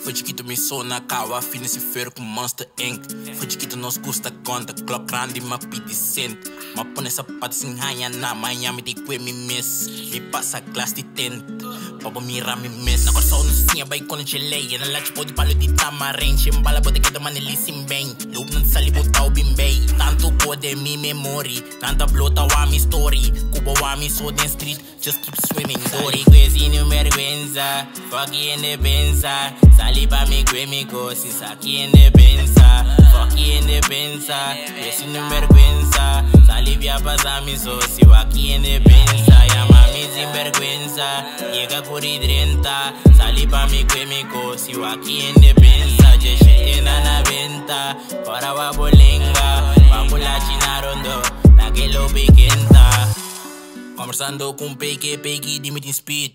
Foi chiquito me sou na cava, fina se fer com Monster Inc. Foi chiquito nos custa conta, clock grande ma piti cent. Ma pone sapato sin hanya na Miami di kwe mi miss. Mi passa class di tent, pabo mi rami miss. Na corso no sinha bay con gelei, na lach podi palo di tamarin. Chimbala pode que domane lisim bem. Loop non sali botau bimbei. Tanto pode mi memory, tanta blota wa mi story. Kubo wa mi so den street, just keep swimming dory. Quesi no vergüenza, fuck in the benza. Sali pa mi kwe mi go, si saki in the benza. Fuck in the benza, quesi no vergüenza. Sali via pasa mi so, si waki in the benza. Ya mami sin vergüenza, llega curi 30. Sali pa mi kwe mi go, si waki in the benza. Je shit na na venta, para wa bolenga. Pambula china rondo, la que lo piquenta. Conversando com Peggy, di meeting speed.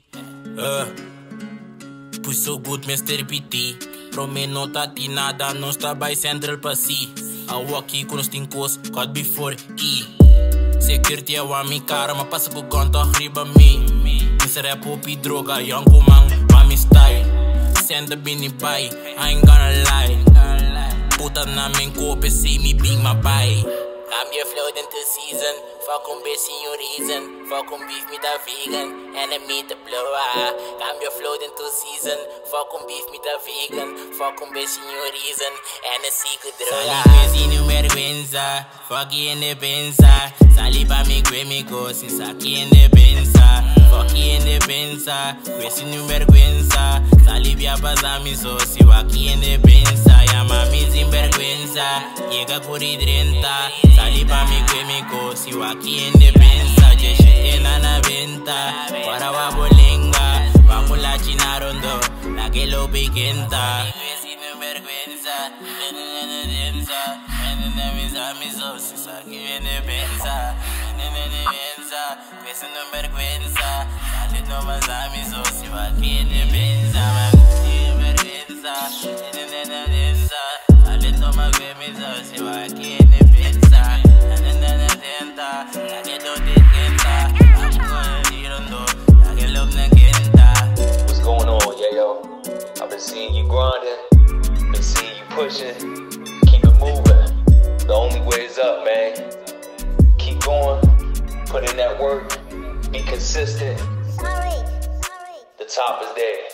Pus so good, Mr. PT. Prome nota ti nada, non sta by Central Pasi. I walk here con os tincos, caught before E. Security awa mi cara, ma passa com conta riba mi. Mr. Popi droga, young kumang, mami style. Send the bini by, I ain't gonna lie. Puta na min kope, see me being my buy. I'm your float into season. Fuck on bitch in your reason. Fuck on beef me the vegan. Enemy the blower. I'm your float into season. Fuck on beef me the vegan. Fuck on bitch in your reason. And a secret droga. Sali no vergüenza. Fuck in the benza. Sali pa mi kwe mi go. Si saki in the benza. Fuck in the benza. Quesi no vergüenza. Sali via pasa mi so. Si waki in the benza. Ya mami sin vergüenza. Llega curi 30. Sali pa mi kwe mi go. Si waki in the benza. Je shit na na venta. Para wa bolenga. Vamos la china rondo, la que lo piquenta. Sin vergüenza, mi so, si saki viene pensa. Sin vergüenza, sale no más a mi so, si waki in the benza. Sin vergüenza, sale no más a mi so, si waki in the benza. What's going on, Yeyo? I've been seeing you grinding, been seeing you pushing, keep it moving. The only way is up, man. Keep going, put in that work, be consistent. The top is there.